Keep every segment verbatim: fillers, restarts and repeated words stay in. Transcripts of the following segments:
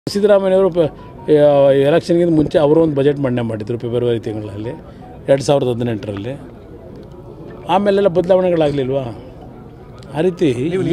ಸಿದ್ದರಾಮಯ್ಯವರು ಎಲೆಕ್ಷನ್ಗಿಂತ ಮುಂಚೆ ಅವರು ಒಂದು ಬಜೆಟ್ ಮಂಡನೆ ಮಾಡಿದರು ಫೆಬ್ರವರಿ ತಿಂಗಳಲ್ಲಿ ಎರಡು ಸಾವಿರದ ಹದಿನೆಂಟರಲ್ಲಿ. ಆಮೇಲೆಲ್ಲ ಬದಲಾವಣೆಗಳಾಗಲಿಲ್ವಾ? ಆ ರೀತಿ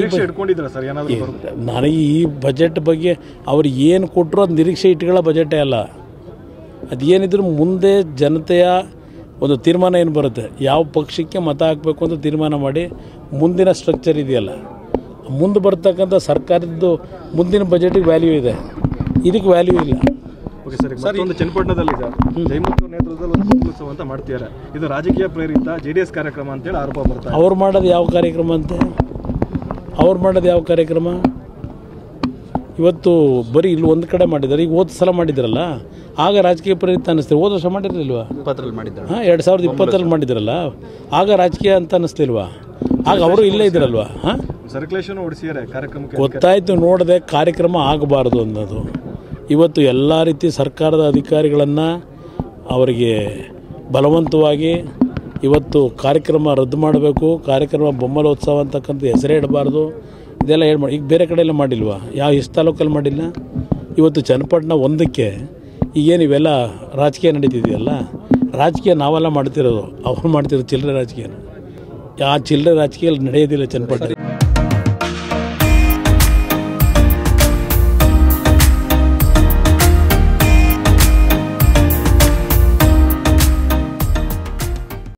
ನನಗೆ ಈ ಬಜೆಟ್ ಬಗ್ಗೆ ಅವ್ರು ಏನು ಕೊಟ್ಟರು ಅದು ನಿರೀಕ್ಷೆ ಇಟ್ಟುಗಳ ಬಜೆಟೇ ಅಲ್ಲ. ಅದು ಏನಿದ್ರು ಮುಂದೆ ಜನತೆಯ ಒಂದು ತೀರ್ಮಾನ ಏನು ಬರುತ್ತೆ, ಯಾವ ಪಕ್ಷಕ್ಕೆ ಮತ ಹಾಕಬೇಕು ಅಂತ ತೀರ್ಮಾನ ಮಾಡಿ ಮುಂದಿನ ಸ್ಟ್ರಕ್ಚರ್ ಇದೆಯಲ್ಲ, ಮುಂದೆ ಬರ್ತಕ್ಕಂಥ ಸರ್ಕಾರದ್ದು ಮುಂದಿನ ಬಜೆಟಿಗೆ ವ್ಯಾಲ್ಯೂ ಇದೆ, ಇದಕ್ಕೆ ವ್ಯಾಲ್ಯೂ ಇಲ್ಲ. ಓಕೆ ಸರ್, ಮತ್ತೊಂದು ಚನ್ನಪಟ್ಟಣದಲ್ಲಿ ಜಯಮೂರ್ತಿ ನೇತೃತ್ವದಲ್ಲಿ ಒಂದು ಕುಂಭೋತ್ಸವ ಅಂತ ಮಾಡ್ತಿದ್ದಾರೆ. ಇದು ರಾಜಕೀಯ ಪ್ರೇರಿತ ಜೆ ಡಿ ಎಸ್ ಕಾರ್ಯಕ್ರಮ ಅಂತೇಳಿ ಆರೋಪ ಬರ್ತಾರೆ. ಅವ್ರು ಮಾಡೋದು ಯಾವ ಕಾರ್ಯಕ್ರಮ ಅಂತೆ? ಅವ್ರು ಮಾಡೋದು ಯಾವ ಕಾರ್ಯಕ್ರಮ? ಇವತ್ತು ಬರೀ ಇಲ್ಲಿ ಒಂದು ಕಡೆ ಮಾಡಿದ್ದಾರೆ. ಈಗ ಹೋದ ಸಲ ಮಾಡಿದ್ರಲ್ಲ, ಆಗ ರಾಜಕೀಯ ಪ್ರೇರಿತ ಅನ್ನಿಸ್ತೀವಿ. ಹೋದ ವರ್ಷ ಮಾಡಿರಲಿಲ್ವಾ? ಇಪ್ಪತ್ತರಲ್ಲಿ ಮಾಡಿದ್ದಾರೆ. ಹಾಂ, ಎರಡು ಸಾವಿರದ ಇಪ್ಪತ್ತರಲ್ಲಿ ಮಾಡಿದ್ರಲ್ಲ, ಆಗ ರಾಜಕೀಯ ಅಂತ ಅನ್ನಿಸ್ತಿಲ್ವಾ? ಆಗ ಅವರು ಇಲ್ಲೇ ಇದ್ರಲ್ವಾ? ಹಾಂ, ಸರ್ಕ್ಯುಲೇಷನ್ ಓಡಿಸಿದ್ದಾರೆ ಕಾರ್ಯಕ್ರಮಕ್ಕೆ. ಗೊತ್ತಾಯಿತು, ನೋಡದೆ ಕಾರ್ಯಕ್ರಮ ಆಗಬಾರ್ದು ಅನ್ನೋದು. ಇವತ್ತು ಎಲ್ಲ ರೀತಿ ಸರ್ಕಾರದ ಅಧಿಕಾರಿಗಳನ್ನು ಅವರಿಗೆ ಬಲವಂತವಾಗಿ ಇವತ್ತು ಕಾರ್ಯಕ್ರಮ ರದ್ದು ಮಾಡಬೇಕು, ಕಾರ್ಯಕ್ರಮ ಬೊಮ್ಮಲೋತ್ಸವ ಅಂತಕ್ಕಂಥ ಹೆಸರೇ ಇಡಬಾರ್ದು, ಇದೆಲ್ಲ ಹೇಳಿ ಮಾಡಿ. ಈಗ ಬೇರೆ ಕಡೆ ಎಲ್ಲ ಮಾಡಿಲ್ವಾ? ಯಾವ ಎಷ್ಟು ತಾಲೂಕಲ್ಲಿ ಮಾಡಿಲ್ಲ? ಇವತ್ತು ಚನ್ನಪಟ್ಟಣ ಒಂದಕ್ಕೆ ಈಗೇನು ಇವೆಲ್ಲ ರಾಜಕೀಯ ನಡೀತಿದೆಯಲ್ಲ, ರಾಜಕೀಯ ನಾವೆಲ್ಲ ಮಾಡ್ತಿರೋದು, ಅವ್ರು ಮಾಡ್ತಿರೋದು ಚಿಲ್ಲರೆ ರಾಜಕೀಯ. ಆ ಚಿಲ್ಲರೆ ರಾಜಕೀಯ ನಡೆಯೋದಿಲ್ಲ ಚನ್ನಪಟ್ಟಣ.